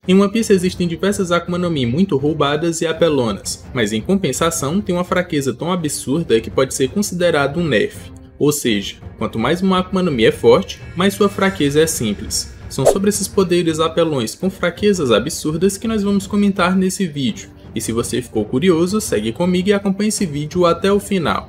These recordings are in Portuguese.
Em One Piece existem diversas Akuma no Mi muito roubadas e apelonas, mas em compensação tem uma fraqueza tão absurda que pode ser considerado um nerf. Ou seja, quanto mais uma Akuma no Mi é forte, mais sua fraqueza é simples. São sobre esses poderes apelões com fraquezas absurdas que nós vamos comentar nesse vídeo. E se você ficou curioso, segue comigo e acompanhe esse vídeo até o final.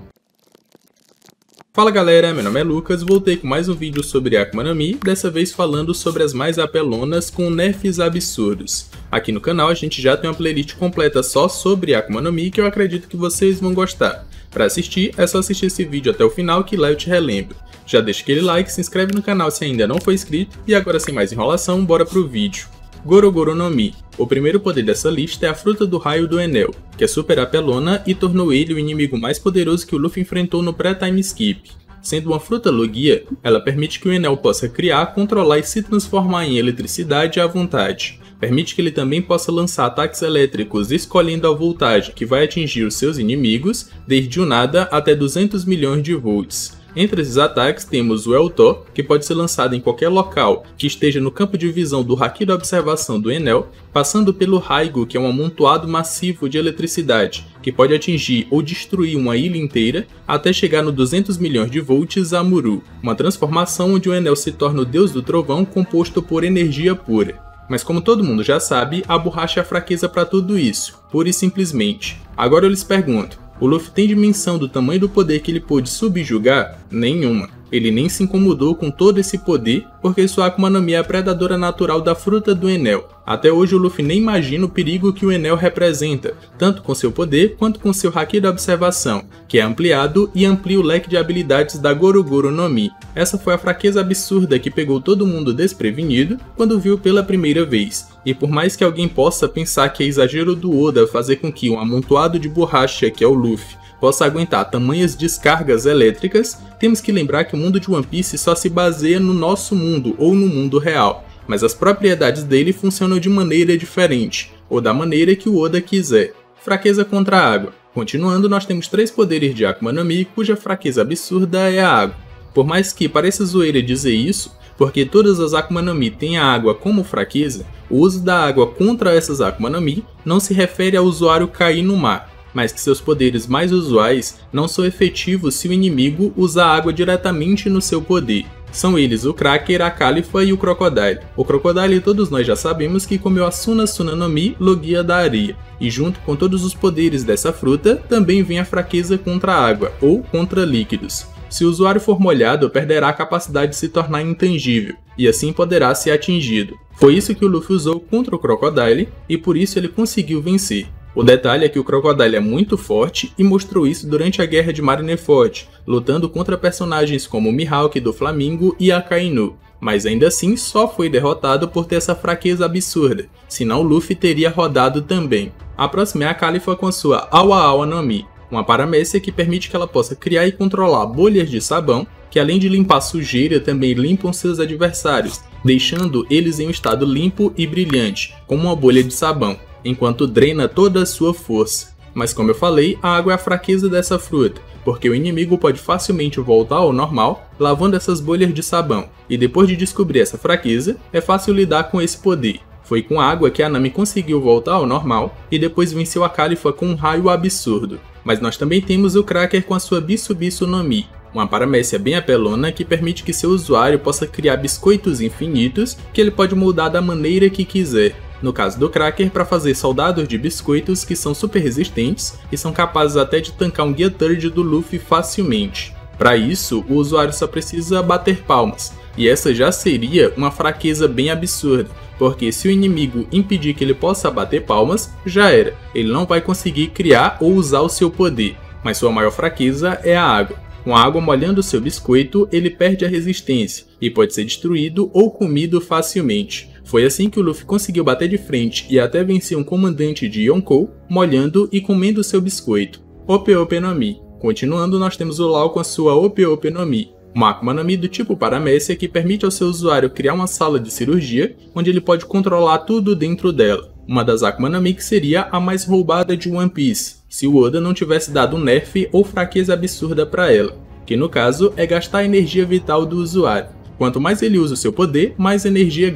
Fala galera, meu nome é Lucas, voltei com mais um vídeo sobre Akuma no Mi, dessa vez falando sobre as mais apelonas com nerfs absurdos. Aqui no canal a gente já tem uma playlist completa só sobre Akuma no Mi que eu acredito que vocês vão gostar. Para assistir, é só assistir esse vídeo até o final que lá eu te relembro. Já deixa aquele like, se inscreve no canal se ainda não for inscrito, e agora sem mais enrolação, bora pro vídeo. Gorogoro no Mi. O primeiro poder dessa lista é a Fruta do Raio do Enel, que é super apelona e tornou ele o inimigo mais poderoso que o Luffy enfrentou no pré-time skip. Sendo uma fruta Logia, ela permite que o Enel possa criar, controlar e se transformar em eletricidade à vontade. Permite que ele também possa lançar ataques elétricos escolhendo a voltagem que vai atingir os seus inimigos, desde o nada até 200 milhões de volts. Entre esses ataques temos o Elto, que pode ser lançado em qualquer local que esteja no campo de visão do Haki da observação do Enel, passando pelo Raigo, que é um amontoado massivo de eletricidade, que pode atingir ou destruir uma ilha inteira, até chegar no 200 milhões de volts Amuru, uma transformação onde o Enel se torna o deus do trovão composto por energia pura. Mas como todo mundo já sabe, a borracha é a fraqueza para tudo isso, pura e simplesmente. Agora eu lhes pergunto, o Luffy tem dimensão do tamanho do poder que ele pôde subjugar? Nenhuma. Ele nem se incomodou com todo esse poder, porque sua Akuma no Mi é a predadora natural da Fruta do Enel. Até hoje o Luffy nem imagina o perigo que o Enel representa, tanto com seu poder quanto com seu Haki da observação, que é ampliado e amplia o leque de habilidades da Gorogoro no Mi. Essa foi a fraqueza absurda que pegou todo mundo desprevenido quando viu pela primeira vez. E por mais que alguém possa pensar que é exagero do Oda fazer com que um amontoado de borracha, que é o Luffy, possa aguentar tamanhas descargas elétricas, temos que lembrar que o mundo de One Piece só se baseia no nosso mundo ou no mundo real, mas as propriedades dele funcionam de maneira diferente, ou da maneira que o Oda quiser. Fraqueza contra a água. Continuando, nós temos 3 poderes de Akuma no Mi cuja fraqueza absurda é a água. Por mais que pareça zoeira dizer isso, porque todas as Akuma no Mi têm a água como fraqueza, o uso da água contra essas Akuma no Mi não se refere ao usuário cair no mar, mas que seus poderes mais usuais não são efetivos se o inimigo usar água diretamente no seu poder. São eles o Cracker, a Califa e o Crocodile. O Crocodile todos nós já sabemos que comeu a Suna Suna no Mi, Logia da areia, e junto com todos os poderes dessa fruta, também vem a fraqueza contra a água, ou contra líquidos. Se o usuário for molhado, perderá a capacidade de se tornar intangível, e assim poderá ser atingido. Foi isso que o Luffy usou contra o Crocodile, e por isso ele conseguiu vencer. O detalhe é que o Crocodile é muito forte e mostrou isso durante a Guerra de Marineford, lutando contra personagens como o Mihawk do Flamingo e Akainu, mas ainda assim só foi derrotado por ter essa fraqueza absurda, senão o Luffy teria rodado também. A próxima é a Califa com sua Awa Awa no Mi, uma paramécia que permite que ela possa criar e controlar bolhas de sabão, que além de limpar sujeira também limpam seus adversários, deixando eles em um estado limpo e brilhante, como uma bolha de sabão, enquanto drena toda a sua força. Mas como eu falei, a água é a fraqueza dessa fruta, porque o inimigo pode facilmente voltar ao normal, lavando essas bolhas de sabão, e depois de descobrir essa fraqueza, é fácil lidar com esse poder. Foi com a água que a Nami conseguiu voltar ao normal, e depois venceu a Califa com um raio absurdo. Mas nós também temos o Cracker com a sua Bisu Bisu no Mi, uma paramécia bem apelona que permite que seu usuário possa criar biscoitos infinitos que ele pode moldar da maneira que quiser. No caso do Cracker, para fazer soldados de biscoitos que são super resistentes e são capazes até de tancar um Gear Third do Luffy facilmente. Para isso, o usuário só precisa bater palmas, e essa já seria uma fraqueza bem absurda, porque se o inimigo impedir que ele possa bater palmas, já era, ele não vai conseguir criar ou usar o seu poder, mas sua maior fraqueza é a água. Com a água molhando seu biscoito, ele perde a resistência, e pode ser destruído ou comido facilmente. Foi assim que o Luffy conseguiu bater de frente e até vencer um comandante de Yonkou, molhando e comendo seu biscoito. Ope Ope no Mi. Continuando, nós temos o Law com a sua Ope Ope no Mi, uma Akuma no Mi do tipo paramécia que permite ao seu usuário criar uma sala de cirurgia, onde ele pode controlar tudo dentro dela. Uma das Akuma no Mi que seria a mais roubada de One Piece, se o Oda não tivesse dado um nerf ou fraqueza absurda para ela, que no caso é gastar a energia vital do usuário. Quanto mais ele usa o seu poder, mais energia gasta.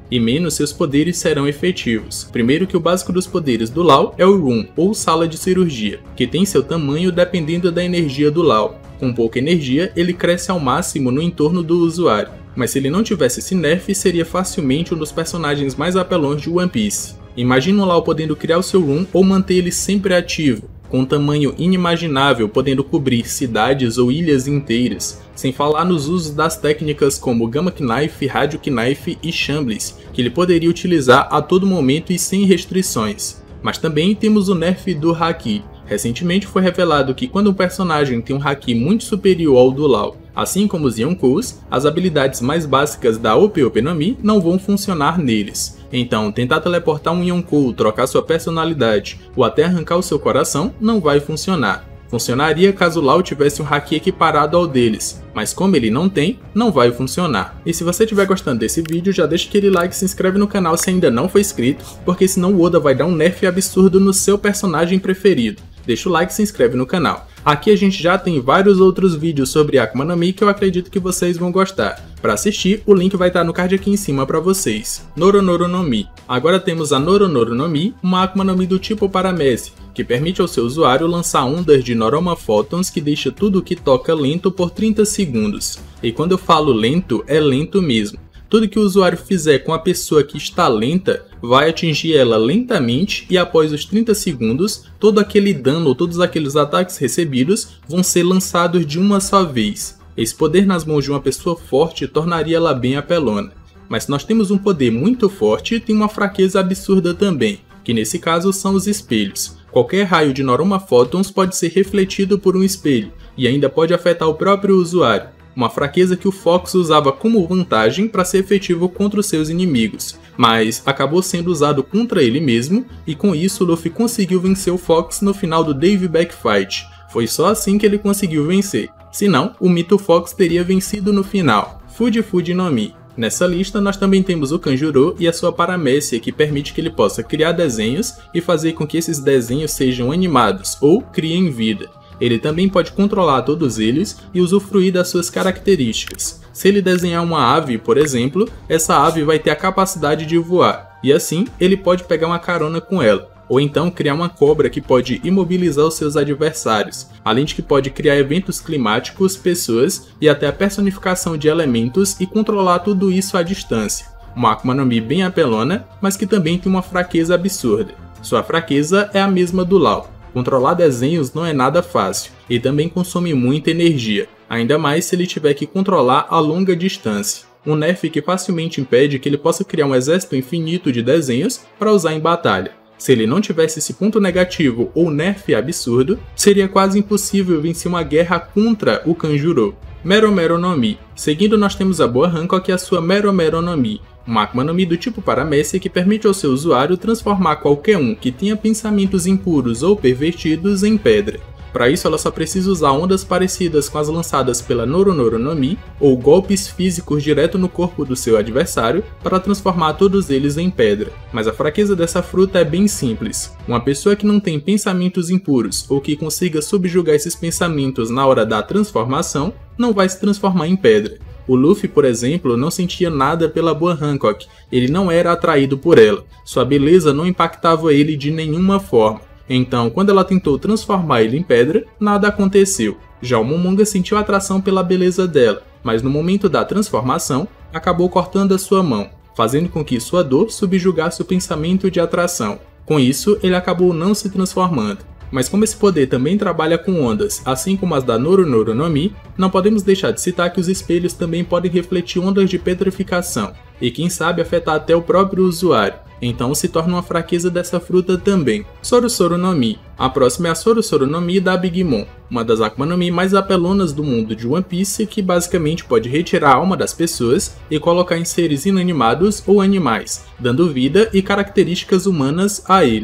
e menos seus poderes serão efetivos. Primeiro que o básico dos poderes do Law é o Room, ou Sala de Cirurgia, que tem seu tamanho dependendo da energia do Law. Com pouca energia, ele cresce ao máximo no entorno do usuário, mas se ele não tivesse esse nerf, seria facilmente um dos personagens mais apelões de One Piece. Imagina o Law podendo criar o seu Room ou manter ele sempre ativo, com um tamanho inimaginável, podendo cobrir cidades ou ilhas inteiras, sem falar nos usos das técnicas como Gamma Knife, Radio Knife e Shambles, que ele poderia utilizar a todo momento e sem restrições. Mas também temos o nerf do Haki. Recentemente foi revelado que quando um personagem tem um Haki muito superior ao do Law, assim como os Yonkous, as habilidades mais básicas da Ope Ope no Mi não vão funcionar neles. Então, tentar teleportar um Yonkou, trocar sua personalidade ou até arrancar o seu coração não vai funcionar. Funcionaria caso o Law tivesse um Haki equiparado ao deles, mas como ele não tem, não vai funcionar. E se você estiver gostando desse vídeo, já deixa aquele like e se inscreve no canal se ainda não for inscrito, porque senão o Oda vai dar um nerf absurdo no seu personagem preferido. Deixa o like e se inscreve no canal. Aqui a gente já tem vários outros vídeos sobre Akuma no Mi que eu acredito que vocês vão gostar. Para assistir, o link vai estar no card aqui em cima para vocês. Noronoro no Mi. Agora temos a Noronoro no Mi, uma Akuma no Mi do tipo Paramese, que permite ao seu usuário lançar ondas de Noroma Photons que deixa tudo o que toca lento por 30 segundos. E quando eu falo lento, é lento mesmo. Tudo que o usuário fizer com a pessoa que está lenta vai atingir ela lentamente e após os 30 segundos, todo aquele dano ou todos aqueles ataques recebidos vão ser lançados de uma só vez. Esse poder nas mãos de uma pessoa forte tornaria ela bem apelona. Mas se nós temos um poder muito forte, tem uma fraqueza absurda também, que nesse caso são os espelhos. Qualquer raio de Noroma Photons pode ser refletido por um espelho e ainda pode afetar o próprio usuário. Uma fraqueza que o Fox usava como vantagem para ser efetivo contra os seus inimigos, mas acabou sendo usado contra ele mesmo, e com isso Luffy conseguiu vencer o Fox no final do Dave Back Fight. Foi só assim que ele conseguiu vencer, senão o mito Fox teria vencido no final. Fuji Fuji no Mi. Nessa lista nós também temos o Kanjuro e a sua paramécia, que permite que ele possa criar desenhos e fazer com que esses desenhos sejam animados ou criem vida. Ele também pode controlar todos eles e usufruir das suas características. Se ele desenhar uma ave, por exemplo, essa ave vai ter a capacidade de voar, e assim ele pode pegar uma carona com ela. Ou então criar uma cobra que pode imobilizar os seus adversários, além de que pode criar eventos climáticos, pessoas e até a personificação de elementos e controlar tudo isso à distância. Uma Akuma no Mi bem apelona, mas que também tem uma fraqueza absurda. Sua fraqueza é a mesma do Law. Controlar desenhos não é nada fácil, e também consome muita energia, ainda mais se ele tiver que controlar a longa distância. Um nerf que facilmente impede que ele possa criar um exército infinito de desenhos para usar em batalha. Se ele não tivesse esse ponto negativo ou nerf absurdo, seria quase impossível vencer uma guerra contra o Kanjuro. Mero Mero no Mi. Seguindo nós temos a Boa Hancock e a sua Mero Mero no Mi, uma Akuma no Mi do tipo Paramese que permite ao seu usuário transformar qualquer um que tenha pensamentos impuros ou pervertidos em pedra. Para isso ela só precisa usar ondas parecidas com as lançadas pela Noronoro no Mi, ou golpes físicos direto no corpo do seu adversário para transformar todos eles em pedra. Mas a fraqueza dessa fruta é bem simples. Uma pessoa que não tem pensamentos impuros ou que consiga subjugar esses pensamentos na hora da transformação, não vai se transformar em pedra. O Luffy, por exemplo, não sentia nada pela Boa Hancock, ele não era atraído por ela, sua beleza não impactava ele de nenhuma forma. Então, quando ela tentou transformar ele em pedra, nada aconteceu. Já o Momonga sentiu atração pela beleza dela, mas no momento da transformação, acabou cortando a sua mão, fazendo com que sua dor subjugasse o pensamento de atração. Com isso, ele acabou não se transformando. Mas como esse poder também trabalha com ondas, assim como as da Noronoro no Mi, não podemos deixar de citar que os espelhos também podem refletir ondas de petrificação, e quem sabe afetar até o próprio usuário. Então se torna uma fraqueza dessa fruta também. Sorosoro no Mi. A próxima é a Sorosoro no Mi da Big Mom, uma das Akuma no Mi mais apelonas do mundo de One Piece, que basicamente pode retirar a alma das pessoas e colocar em seres inanimados ou animais, dando vida e características humanas a eles.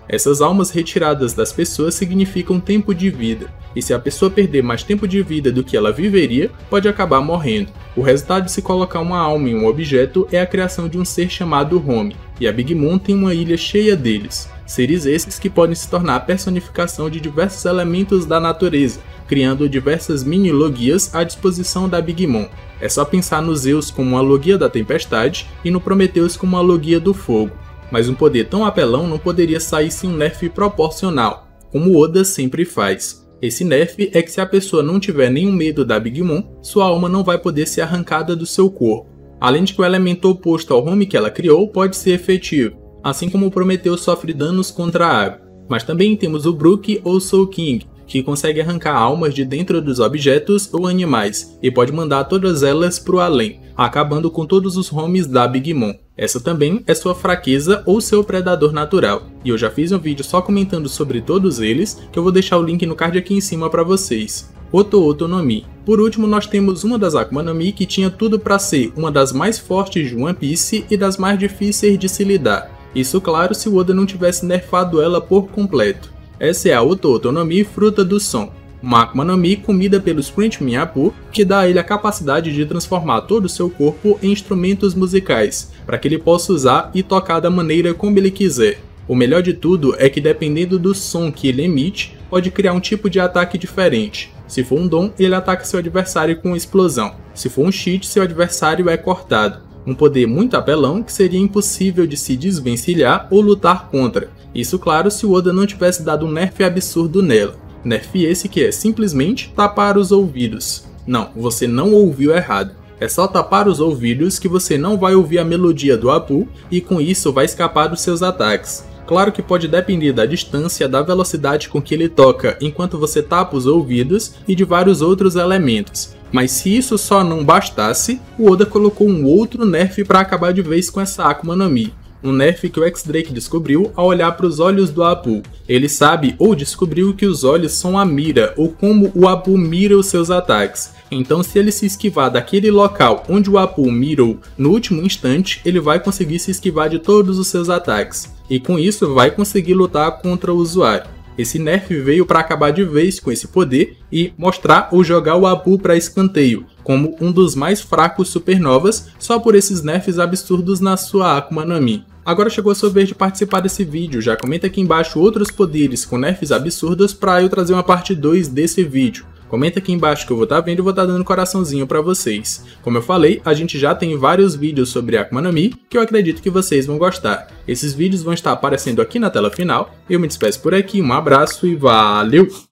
Essas almas retiradas das pessoas significam tempo de vida, e se a pessoa perder mais tempo de vida do que ela viveria, pode acabar morrendo. O resultado de se colocar uma alma em um objeto é a criação de um ser chamado Home, e a Big Mom tem uma ilha cheia deles. Seres esses que podem se tornar a personificação de diversos elementos da natureza, criando diversas mini-logias à disposição da Big Mom. É só pensar no Zeus como uma logia da tempestade e no Prometheus como uma logia do fogo. Mas um poder tão apelão não poderia sair sem um nerf proporcional, como Oda sempre faz. Esse nerf é que se a pessoa não tiver nenhum medo da Big Mom, sua alma não vai poder ser arrancada do seu corpo. Além de que o elemento oposto ao Home que ela criou pode ser efetivo, assim como o Prometheus sofre danos contra a água. Mas também temos o Brook ou Soul King, que consegue arrancar almas de dentro dos objetos ou animais, e pode mandar todas elas para o além, acabando com todos os Homes da Big Mom. Essa também é sua fraqueza ou seu predador natural, e eu já fiz um vídeo só comentando sobre todos eles, que eu vou deixar o link no card aqui em cima para vocês. Oto-Oto no Mi. Por último, nós temos uma das Akuma no Mi que tinha tudo para ser uma das mais fortes de One Piece e das mais difíceis de se lidar. Isso claro se o Oda não tivesse nerfado ela por completo. Essa é a Oto-Oto no Mi Fruta do Som, uma Akuma no Mi comida pelo Scrunchmin Appu, que dá a ele a capacidade de transformar todo o seu corpo em instrumentos musicais, para que ele possa usar e tocar da maneira como ele quiser. O melhor de tudo é que dependendo do som que ele emite, pode criar um tipo de ataque diferente. Se for um dom, ele ataca seu adversário com explosão. Se for um cheat, seu adversário é cortado. Um poder muito apelão que seria impossível de se desvencilhar ou lutar contra. Isso claro se o Oda não tivesse dado um nerf absurdo nela. Nerf esse que é simplesmente tapar os ouvidos. Não, você não ouviu errado. É só tapar os ouvidos que você não vai ouvir a melodia do Appu e com isso vai escapar dos seus ataques. Claro que pode depender da distância, da velocidade com que ele toca enquanto você tapa os ouvidos e de vários outros elementos. Mas se isso só não bastasse, o Oda colocou um outro nerf para acabar de vez com essa Akuma no Mi. Um nerf que o X-Drake descobriu ao olhar para os olhos do Appu. Ele sabe ou descobriu que os olhos são a mira, ou como o Appu mira os seus ataques. Então se ele se esquivar daquele local onde o Appu mirou no último instante, ele vai conseguir se esquivar de todos os seus ataques. E com isso vai conseguir lutar contra o usuário. Esse nerf veio para acabar de vez com esse poder e mostrar ou jogar o Appu para escanteio, como um dos mais fracos supernovas, só por esses nerfs absurdos na sua Akuma no Mi. Agora chegou a sua vez de participar desse vídeo, já comenta aqui embaixo outros poderes com nerfs absurdos para eu trazer uma parte 2 desse vídeo. Comenta aqui embaixo que eu vou estar vendo e vou estar dando coraçãozinho pra vocês. Como eu falei, a gente já tem vários vídeos sobre Akuma no Mi que eu acredito que vocês vão gostar. Esses vídeos vão estar aparecendo aqui na tela final. Eu me despeço por aqui, um abraço e valeu!